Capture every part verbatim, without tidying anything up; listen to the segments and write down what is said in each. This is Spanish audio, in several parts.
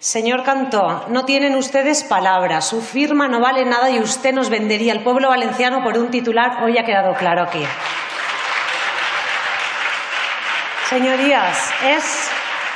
Señor Cantó, no tienen ustedes palabra, su firma no vale nada y usted nos vendería al pueblo valenciano por un titular. Hoy ha quedado claro aquí. Señorías, es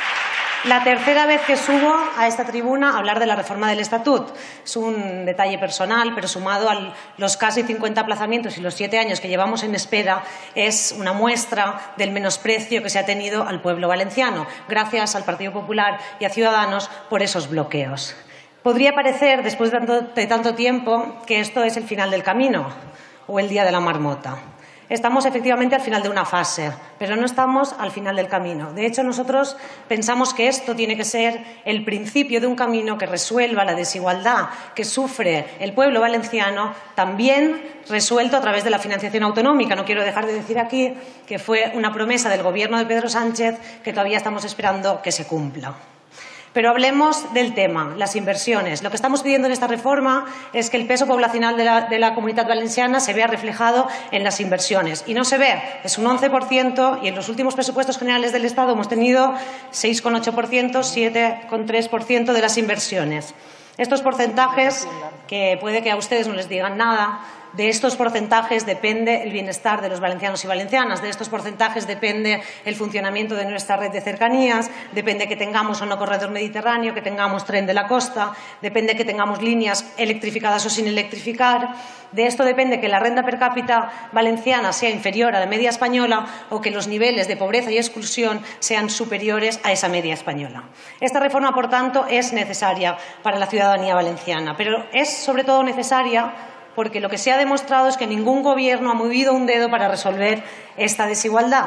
la tercera vez que subo a esta tribuna a hablar de la reforma del Estatut. Es un detalle personal, pero sumado a los casi cincuenta aplazamientos y los siete años que llevamos en espera, es una muestra del menosprecio que se ha tenido al pueblo valenciano, gracias al Partido Popular y a Ciudadanos por esos bloqueos. Podría parecer, después de tanto, de tanto tiempo, que esto es el final del camino o el día de la marmota. Estamos efectivamente al final de una fase, pero no estamos al final del camino. De hecho, nosotros pensamos que esto tiene que ser el principio de un camino que resuelva la desigualdad que sufre el pueblo valenciano, también resuelto a través de la financiación autonómica. No quiero dejar de decir aquí que fue una promesa del Gobierno de Pedro Sánchez que todavía estamos esperando que se cumpla. Pero hablemos del tema, las inversiones. Lo que estamos pidiendo en esta reforma es que el peso poblacional de la, de la Comunidad Valenciana se vea reflejado en las inversiones. Y no se ve, es un once por ciento y en los últimos presupuestos generales del Estado hemos tenido seis coma ocho por ciento, siete coma tres por ciento de las inversiones. Estos porcentajes, que puede que a ustedes no les digan nada, de estos porcentajes depende el bienestar de los valencianos y valencianas, de estos porcentajes depende el funcionamiento de nuestra red de cercanías, depende que tengamos o no corredor mediterráneo, que tengamos tren de la costa, depende que tengamos líneas electrificadas o sin electrificar. De esto depende que la renta per cápita valenciana sea inferior a la media española o que los niveles de pobreza y exclusión sean superiores a esa media española. Esta reforma, por tanto, es necesaria para la ciudadanía valenciana, pero es sobre todo necesaria porque lo que se ha demostrado es que ningún gobierno ha movido un dedo para resolver esta desigualdad.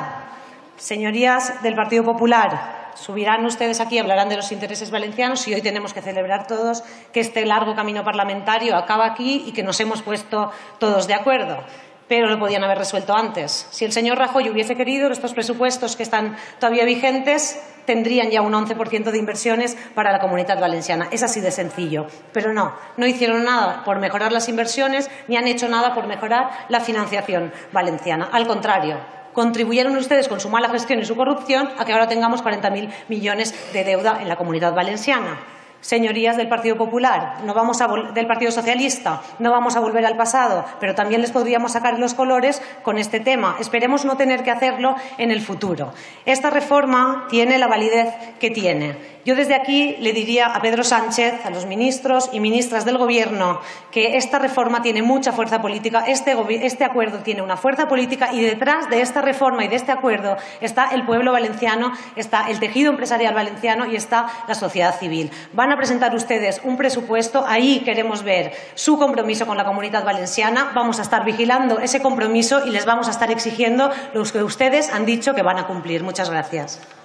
Señorías del Partido Popular, subirán ustedes aquí y hablarán de los intereses valencianos y hoy tenemos que celebrar todos que este largo camino parlamentario acaba aquí y que nos hemos puesto todos de acuerdo. Pero lo podían haber resuelto antes. Si el señor Rajoy hubiese querido, estos presupuestos que están todavía vigentes tendrían ya un once por ciento de inversiones para la Comunidad Valenciana. Es así de sencillo. Pero no, no hicieron nada por mejorar las inversiones ni han hecho nada por mejorar la financiación valenciana. Al contrario, contribuyeron ustedes con su mala gestión y su corrupción a que ahora tengamos cuarenta mil millones de deuda en la Comunidad Valenciana. Señorías del Partido Popular, no vamos a del Partido Socialista, no vamos a volver al pasado, pero también les podríamos sacar los colores con este tema. Esperemos no tener que hacerlo en el futuro. Esta reforma tiene la validez que tiene. Yo desde aquí le diría a Pedro Sánchez, a los ministros y ministras del Gobierno, que esta reforma tiene mucha fuerza política, este, este acuerdo tiene una fuerza política y detrás de esta reforma y de este acuerdo está el pueblo valenciano, está el tejido empresarial valenciano y está la sociedad civil. Van a presentar ustedes un presupuesto, ahí queremos ver su compromiso con la Comunidad Valenciana, vamos a estar vigilando ese compromiso y les vamos a estar exigiendo lo que ustedes han dicho que van a cumplir. Muchas gracias.